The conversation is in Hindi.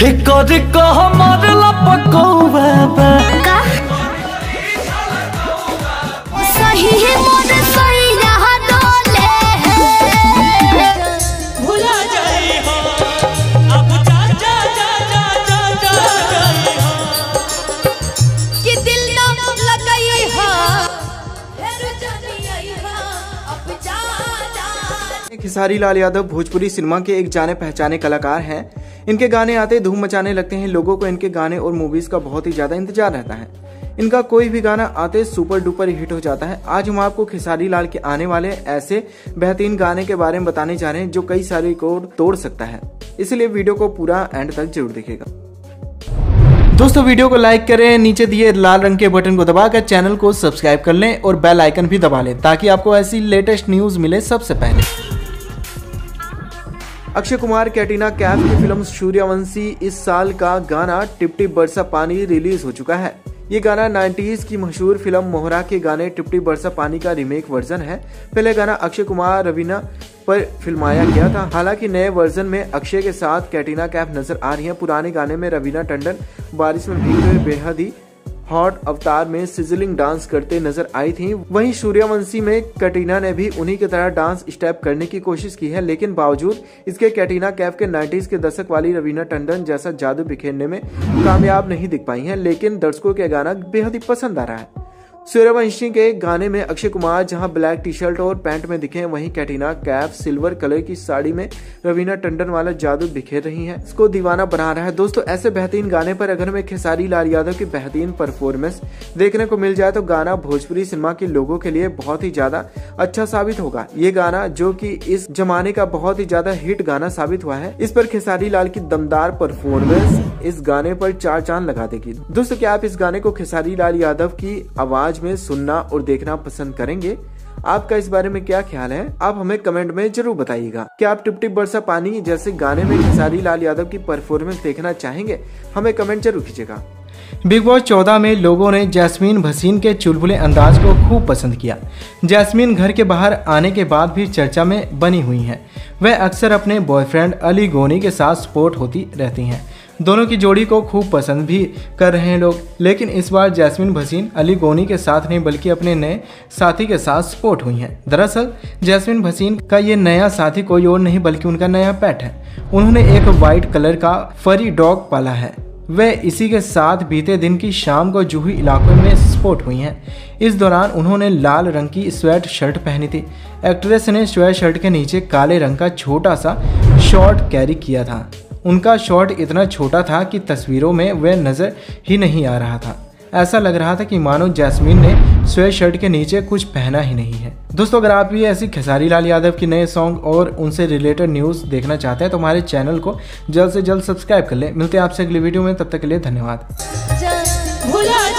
कर कह मारला पकौवा का सही है मोर सही रहा डोले भुला जाई हो अब जा जा जा जा जा जा कि दिल न लगाई हो फिर जानी आई हो अब जा जा। खेसारी लाल यादव भोजपुरी सिनेमा के एक जाने पहचाने कलाकार हैं। इनके गाने आते धूम मचाने लगते हैं। लोगों को इनके गाने और मूवीज का बहुत ही ज्यादा इंतजार रहता है। इनका कोई भी गाना आते सुपर डुपर हिट हो जाता है। आज हम आपको खेसारी लाल के आने वाले ऐसे बेहतरीन गाने के बारे में बताने जा रहे हैं जो कई सारे रिकॉर्ड तोड़ सकता है, इसलिए वीडियो को पूरा एंड तक जरूर देखिएगा। दोस्तों वीडियो को लाइक करें, नीचे दिए लाल रंग के बटन को दबाकर चैनल को सब्सक्राइब कर लें और बेल आइकन भी दबा लें ताकि आपको ऐसी लेटेस्ट न्यूज मिले सबसे पहले। अक्षय कुमार कैटरीना कैफ की फिल्म सूर्यवंशी इस साल का गाना टिप टिप बरसा पानी रिलीज हो चुका है। ये गाना 90s की मशहूर फिल्म मोहरा के गाने टिप टिप बरसा पानी का रीमेक वर्जन है। पहले गाना अक्षय कुमार रवीना पर फिल्माया गया था। हालांकि नए वर्जन में अक्षय के साथ कैटरीना कैफ नजर आ रही है। पुराने गाने में रवीना टंडन बारिश में भीगते हुए बेहद ही हॉट अवतार में सिजलिंग डांस करते नजर आई थी। वहीं सूर्यवंशी में कैटरीना ने भी उन्हीं की तरह डांस स्टेप करने की कोशिश की है, लेकिन बावजूद इसके कैटरीना कैफ के 90s के दशक वाली रवीना टंडन जैसा जादू बिखेरने में कामयाब नहीं दिख पाई हैं। लेकिन दर्शकों के गाना बेहद ही पसंद आ रहा है। सूर्यवंशी के गाने में अक्षय कुमार जहां ब्लैक टी शर्ट और पैंट में दिखे, वहीं कैटरीना कैफ सिल्वर कलर की साड़ी में रवीना टंडन वाला जादू बिखेर रही हैं। इसको दीवाना बना रहा है। दोस्तों ऐसे बेहतरीन गाने पर अगर हमें खेसारी लाल यादव की बेहतरीन परफॉर्मेंस देखने को मिल जाए तो गाना भोजपुरी सिनेमा के लोगों के लिए बहुत ही ज्यादा अच्छा साबित होगा। ये गाना जो कि इस जमाने का बहुत ही ज्यादा हिट गाना साबित हुआ है, इस पर खेसारी लाल की दमदार परफॉर्मेंस इस गाने पर 4 चांद लगा देगी। दोस्तों क्या आप इस गाने को खेसारी लाल यादव की आवाज में सुनना और देखना पसंद करेंगे? आपका इस बारे में क्या ख्याल है? आप हमें कमेंट में जरूर बताइएगा। क्या आप टिप टिप बरसा पानी जैसे गाने में खेसारी लाल यादव की परफॉर्मेंस देखना चाहेंगे? हमें कमेंट जरूर कीजिएगा। बिग बॉस 14 में लोगों ने जैस्मीन भसीन के चुलबुले अंदाज को खूब पसंद किया। जैस्मीन घर के बाहर आने के बाद भी चर्चा में बनी हुई हैं। वह अक्सर अपने बॉयफ्रेंड अली गोनी के साथ स्पॉट होती रहती हैं। दोनों की जोड़ी को खूब पसंद भी कर रहे हैं लोग, लेकिन इस बार जैस्मीन भसीन अली गोनी के साथ नहीं बल्कि अपने नए साथी के साथ स्पॉट हुई हैं। दरअसल जैस्मीन भसीन का ये नया साथी कोई और नहीं बल्कि उनका नया पेट है। उन्होंने एक वाइट कलर का फरी डॉग पाला है। वह इसी के साथ बीते दिन की शाम को जूही इलाके में स्पॉट हुई हैं। इस दौरान उन्होंने लाल रंग की स्वेट शर्ट पहनी थी। एक्ट्रेस ने स्वेट शर्ट के नीचे काले रंग का छोटा सा शॉर्ट कैरी किया था। उनका शॉर्ट इतना छोटा था कि तस्वीरों में वह नजर ही नहीं आ रहा था। ऐसा लग रहा था कि मानो जैस्मीन ने स्वेट शर्ट के नीचे कुछ पहना ही नहीं है। दोस्तों अगर आप भी ऐसी खेसारी लाल यादव की नए सॉन्ग और उनसे रिलेटेड न्यूज़ देखना चाहते हैं तो हमारे चैनल को जल्द से जल्द सब्सक्राइब कर लें। मिलते हैं आपसे अगली वीडियो में, तब तक के लिए धन्यवाद।